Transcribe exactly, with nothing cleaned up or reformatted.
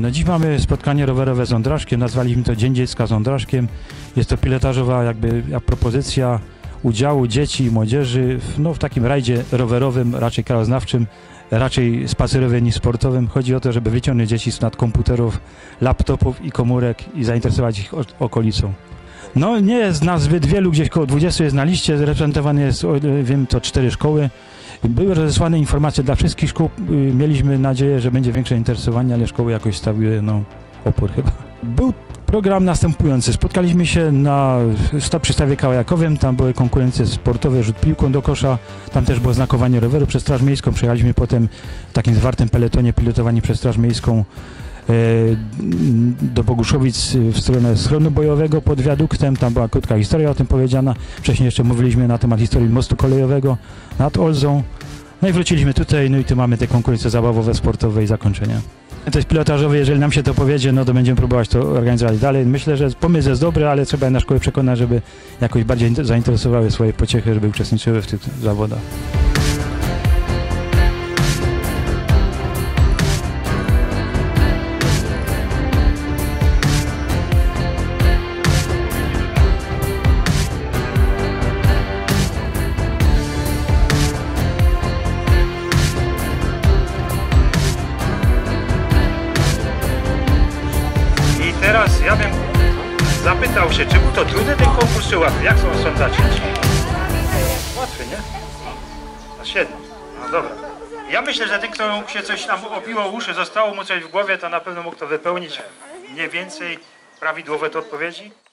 No dziś mamy spotkanie rowerowe z Ądraszkiem, nazwaliśmy to Dzień Dziecka z Ądraszkiem. Jest to pilotażowa jakby propozycja udziału dzieci i młodzieży w, no, w takim rajdzie rowerowym, raczej krajoznawczym, raczej spacerowym niż sportowym. Chodzi o to, żeby wyciągnąć dzieci z komputerów, laptopów i komórek i zainteresować ich okolicą. No nie jest nas zbyt wielu, gdzieś około dwudziestu jest na liście, reprezentowane jest, wiem, to cztery szkoły. Były rozesłane informacje dla wszystkich szkół, mieliśmy nadzieję, że będzie większe zainteresowanie, ale szkoły jakoś stawiły no, opór chyba. Był program następujący, spotkaliśmy się na stop przystawie kajakowym, tam były konkurencje sportowe, rzut piłką do kosza, tam też było znakowanie roweru przez Straż Miejską, przejechaliśmy potem w takim zwartym peletonie pilotowani przez Straż Miejską do Boguszowic w stronę schronu bojowego pod wiaduktem, tam była krótka historia o tym powiedziana, wcześniej jeszcze mówiliśmy na temat historii mostu kolejowego nad Olzą, no i wróciliśmy tutaj, no i tu mamy te konkurencje zabawowe, sportowe i zakończenie. To jest pilotażowe, jeżeli nam się to powiedzie, no to będziemy próbować to organizować dalej. Myślę, że pomysł jest dobry, ale trzeba na szkołę przekonać, żeby jakoś bardziej zainteresowały swoje pociechy, żeby uczestniczyły w tych zawodach. Teraz ja bym zapytał się, czy był to trudny ten konkurs, czy łatwy? Jak są sądzacie? Łatwy, nie? Na siedem. No dobra. Ja myślę, że ten, kto się coś tam obiło uszy, zostało mu coś w głowie, to na pewno mógł to wypełnić mniej więcej prawidłowe te odpowiedzi.